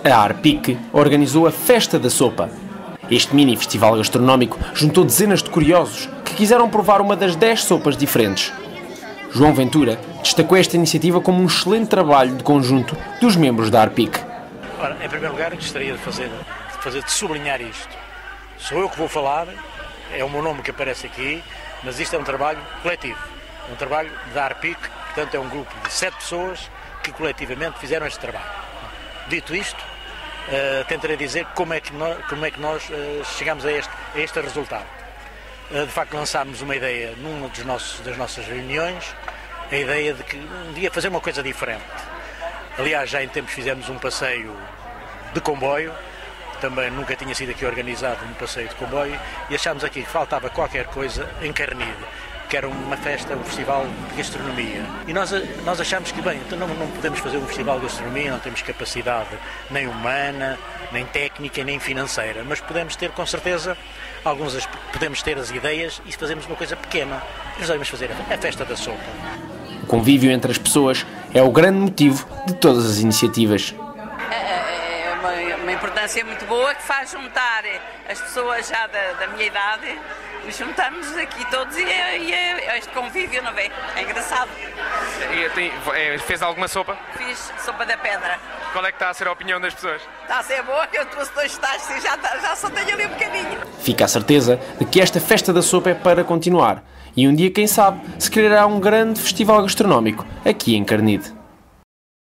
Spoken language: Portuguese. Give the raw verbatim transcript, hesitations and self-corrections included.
A Arpique organizou a Festa da Sopa. Este mini festival gastronómico juntou dezenas de curiosos que quiseram provar uma das dez sopas diferentes. João Ventura destacou esta iniciativa como um excelente trabalho de conjunto dos membros da Arpique. Ora, em primeiro lugar, gostaria de fazer, de fazer de sublinhar isto. Sou eu que vou falar, é o meu nome que aparece aqui, mas isto é um trabalho coletivo. Um trabalho da Arpique, portanto é um grupo de sete pessoas que coletivamente fizeram este trabalho. Dito isto, uh, tentarei dizer como é que nós, como é que nós uh, chegamos a este, a este resultado. Uh, de facto, lançámos uma ideia numa dos nossos, das nossas reuniões, a ideia de que um dia fazer uma coisa diferente. Aliás, já em tempos fizemos um passeio de comboio, também nunca tinha sido aqui organizado um passeio de comboio, e achámos aqui que faltava qualquer coisa em Carnide, que era uma festa, um festival de gastronomia. E nós, nós achamos que, bem, então não, não podemos fazer um festival de gastronomia, não temos capacidade nem humana, nem técnica, nem financeira, mas podemos ter, com certeza, alguns, podemos ter as ideias e fazemos uma coisa pequena. Resolvemos fazer a festa da sopa. O convívio entre as pessoas é o grande motivo de todas as iniciativas. É uma, uma importância muito boa que faz juntar as pessoas já da, da minha idade. Juntamos aqui todos e, é, e é, este convívio, não é? É engraçado. E tem, é, fez alguma sopa? Fiz sopa da pedra. Qual é que está a ser a opinião das pessoas? Está a ser boa, eu trouxe dois tachos e já, já só tenho ali um bocadinho. Fica a certeza de que esta Festa da Sopa é para continuar. E um dia, quem sabe, se criará um grande festival gastronómico aqui em Carnide.